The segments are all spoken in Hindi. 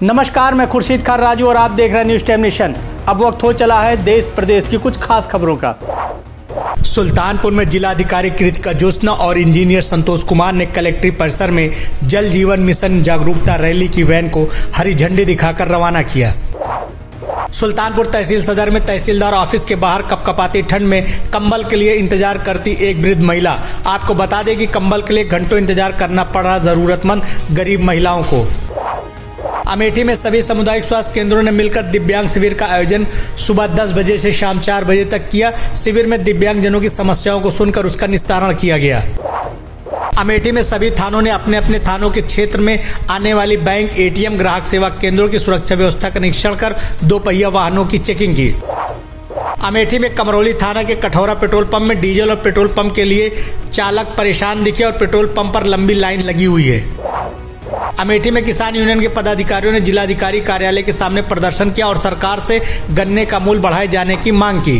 नमस्कार, मैं खुर्शीद खान राजू और आप देख रहे हैं न्यूज़ टाइम नेशन। अब वक्त हो चला है देश प्रदेश की कुछ खास खबरों का। सुल्तानपुर में जिलाधिकारी कृतिका जोत्स्ना और इंजीनियर संतोष कुमार ने कलेक्ट्रेट परिसर में जल जीवन मिशन जागरूकता रैली की वैन को हरी झंडी दिखाकर रवाना किया। सुल्तानपुर तहसील सदर में तहसीलदार ऑफिस के बाहर कपकपाती ठंड में कंबल के लिए इंतजार करती एक वृद्ध महिला। आपको बता दें कि कंबल के लिए घंटों इंतजार करना पड़ रहा जरूरतमंद गरीब महिलाओं को। अमेठी में सभी सामुदायिक स्वास्थ्य केंद्रों ने मिलकर दिव्यांग शिविर का आयोजन सुबह 10 बजे से शाम 4 बजे तक किया। शिविर में दिव्यांगजनों की समस्याओं को सुनकर उसका निस्तारण किया गया। अमेठी में सभी थानों ने अपने अपने थानों के क्षेत्र में आने वाली बैंक, एटीएम, ग्राहक सेवा केंद्रों की सुरक्षा व्यवस्था का निरीक्षण कर 2 पहिया वाहनों की चेकिंग की। अमेठी में कमरौली थाना के कठौरा पेट्रोल पंप में डीजल और पेट्रोल पंप के लिए चालक परेशान दिखे और पेट्रोल पंप पर लंबी लाइन लगी हुई है। अमेठी में किसान यूनियन के पदाधिकारियों ने जिलाधिकारी कार्यालय के सामने प्रदर्शन किया और सरकार से गन्ने का मूल्य बढ़ाए जाने की मांग की।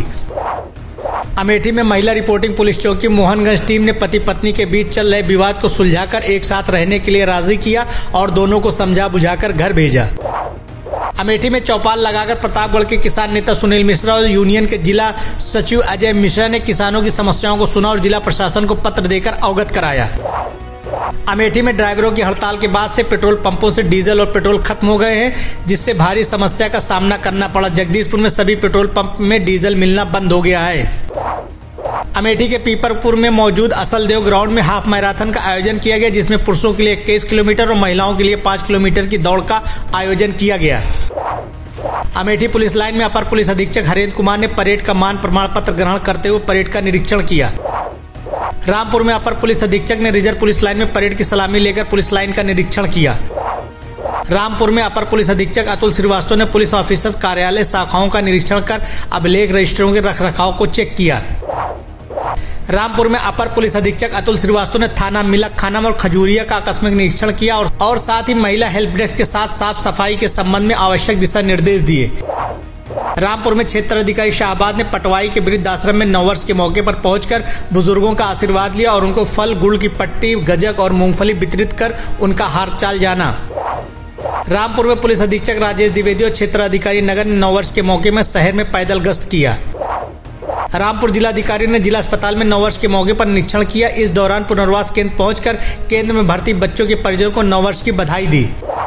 अमेठी में महिला रिपोर्टिंग पुलिस चौकी मोहनगंज टीम ने पति पत्नी के बीच चल रहे विवाद को सुलझाकर एक साथ रहने के लिए राजी किया और दोनों को समझा बुझाकर घर भेजा। अमेठी में चौपाल लगाकर प्रतापगढ़ के किसान नेता सुनील मिश्रा और यूनियन के जिला सचिव अजय मिश्रा ने किसानों की समस्याओं को सुना और जिला प्रशासन को पत्र देकर अवगत कराया। अमेठी में ड्राइवरों की हड़ताल के बाद से पेट्रोल पंपों से डीजल और पेट्रोल खत्म हो गए हैं, जिससे भारी समस्या का सामना करना पड़ा। जगदीशपुर में सभी पेट्रोल पंप में डीजल मिलना बंद हो गया है। अमेठी के पीपरपुर में मौजूद असलदेव ग्राउंड में हाफ मैराथन का आयोजन किया गया, जिसमें पुरुषों के लिए 21 किलोमीटर और महिलाओं के लिए 5 किलोमीटर की दौड़ का आयोजन किया गया। अमेठी पुलिस लाइन में अपर पुलिस अधीक्षक हरेंद्र कुमार ने परेड का मान प्रमाण पत्र ग्रहण करते हुए परेड का निरीक्षण किया। रामपुर में अपर पुलिस अधीक्षक ने रिजर्व पुलिस लाइन में परेड की सलामी लेकर पुलिस लाइन का निरीक्षण किया। रामपुर में अपर पुलिस अधीक्षक अतुल श्रीवास्तव ने पुलिस ऑफिसर्स कार्यालय शाखाओं का निरीक्षण कर अभिलेख रजिस्टरों के रखरखाव को चेक किया। रामपुर में अपर पुलिस अधीक्षक अतुल श्रीवास्तव ने थाना मिलक खानम और खजूरिया का आकस्मिक निरीक्षण किया और साथ ही महिला हेल्प डेस्क के साथ साफ सफाई के संबंध में आवश्यक दिशा निर्देश दिए। रामपुर में क्षेत्र अधिकारी शाहबाद ने पटवाई के वृद्धाश्रम में नववर्ष के मौके पर पहुंचकर बुजुर्गों का आशीर्वाद लिया और उनको फल, गुड़ की पट्टी, गजक और मूंगफली वितरित कर उनका हालचाल जाना। रामपुर में पुलिस अधीक्षक राजेश द्विवेदी और क्षेत्र अधिकारी नगर ने नववर्ष के मौके में शहर में पैदल गश्त किया। रामपुर जिलाधिकारी ने जिला अस्पताल में नववर्ष के मौके पर निरीक्षण किया। इस दौरान पुनर्वास केंद्र पहुंचकर केंद्र में भर्ती बच्चों के परिजनों को नववर्ष की बधाई दी।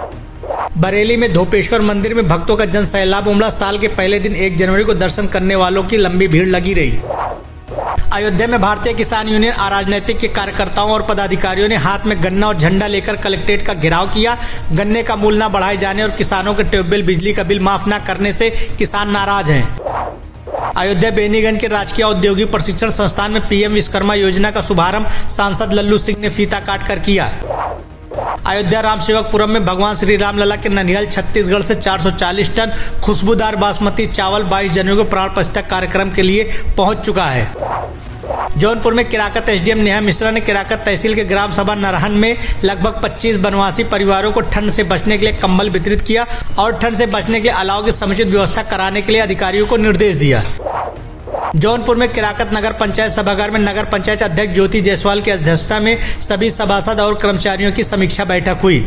बरेली में धोपेश्वर मंदिर में भक्तों का जन सैलाब उमड़ा। साल के पहले दिन 1 जनवरी को दर्शन करने वालों की लंबी भीड़ लगी रही। अयोध्या में भारतीय किसान यूनियन अराजनैतिक के कार्यकर्ताओं और पदाधिकारियों ने हाथ में गन्ना और झंडा लेकर कलेक्ट्रेट का घेराव किया। गन्ने का मूल्य न बढ़ाए जाने और किसानों के ट्यूबवेल बिजली का बिल माफ न करने से किसान नाराज हैं। अयोध्या बेनीगंज के राजकीय औद्योगिक प्रशिक्षण संस्थान में पीएम विश्वकर्मा योजना का शुभारंभ सांसद लल्लू सिंह ने फीता काट कर किया। अयोध्या रामसेवकपुरम में भगवान श्री राम लला के ननिहाल छत्तीसगढ़ से 440 टन खुशबूदार बासमती चावल 22 जनवरी को प्राण प्रतिष्ठा कार्यक्रम के लिए पहुंच चुका है। जौनपुर में किराकत एसडीएम नेहा मिश्रा ने किराकत तहसील के ग्राम सभा नरहन में लगभग 25 वनवासी परिवारों को ठंड से बचने के लिए कंबल वितरित किया और ठंड से बचने के अलाव की समुचित व्यवस्था कराने के लिए अधिकारियों को निर्देश दिया। जौनपुर में किराकत नगर पंचायत सभागार में नगर पंचायत अध्यक्ष ज्योति जायसवाल की अध्यक्षता में सभी सभासद और कर्मचारियों की समीक्षा बैठक हुई।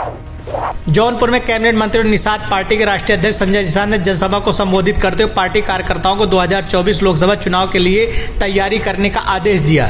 जौनपुर में कैबिनेट मंत्री और निषाद पार्टी के राष्ट्रीय अध्यक्ष संजय निषाद ने जनसभा को संबोधित करते हुए पार्टी कार्यकर्ताओं को 2024 लोकसभा चुनाव के लिए तैयारी करने का आदेश दिया।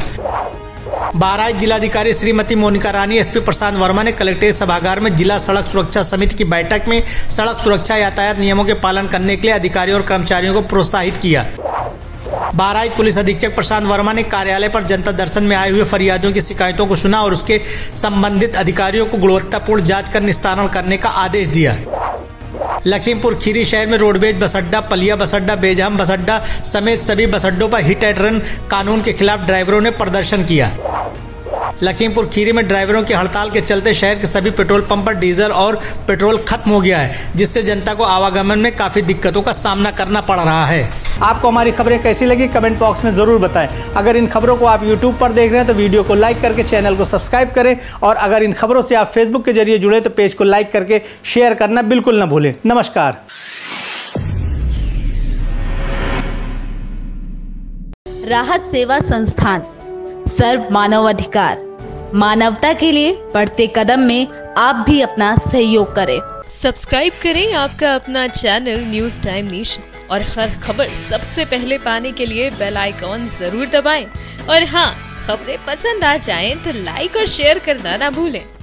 बहराइच जिलाधिकारी श्रीमती मोनिका रानी, एसपी प्रशांत वर्मा ने कलेक्ट्रेट सभागार में जिला सड़क सुरक्षा समिति की बैठक में सड़क सुरक्षा यातायात नियमों के पालन करने के लिए अधिकारियों और कर्मचारियों को प्रोत्साहित किया। बहराइच पुलिस अधीक्षक प्रशांत वर्मा ने कार्यालय पर जनता दर्शन में आए हुए फरियादियों की शिकायतों को सुना और उसके संबंधित अधिकारियों को गुणवत्तापूर्ण जांच कर निस्तारण करने का आदेश दिया। लखीमपुर खीरी शहर में रोडवेज बस अड्डा, पलिया बस अड्डा, बेजहाम बस अड्डा समेत सभी बस अड्डों पर हिट एंड रन कानून के खिलाफ ड्राइवरों ने प्रदर्शन किया। लखीमपुर खीरी में ड्राइवरों की हड़ताल के चलते शहर के सभी पेट्रोल पंप पर डीजल और पेट्रोल खत्म हो गया है, जिससे जनता को आवागमन में काफी दिक्कतों का सामना करना पड़ रहा है। आपको हमारी खबरें कैसी लगी कमेंट बॉक्स में जरूर बताएं। अगर इन खबरों को आप यूट्यूब पर देख रहे हैं तो वीडियो को लाइक करके चैनल को सब्सक्राइब करें और अगर इन खबरों से आप फेसबुक के जरिए जुड़े तो पेज को लाइक करके शेयर करना बिल्कुल न भूलें। नमस्कार। राहत सेवा संस्थान, सर्व मानवाधिकार, मानवता के लिए बढ़ते कदम में आप भी अपना सहयोग करें। सब्सक्राइब करें आपका अपना चैनल न्यूज टाइम नेशन और हर खबर सबसे पहले पाने के लिए बेल आइकॉन जरूर दबाएं। और हाँ, खबरें पसंद आ जाएं तो लाइक और शेयर करना ना भूलें।